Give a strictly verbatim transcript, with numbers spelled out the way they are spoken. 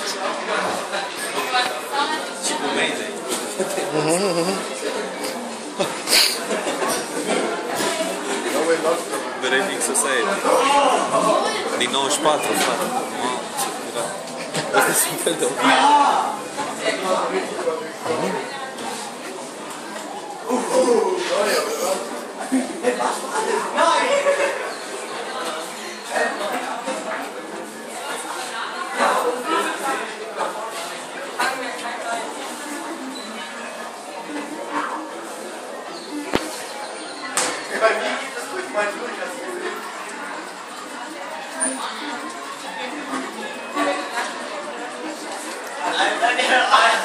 Și cu mâine. Remix Society. Din nouăzeci și patru, frate. Mamă, ce curat. Asta sunt un fel de ochi. I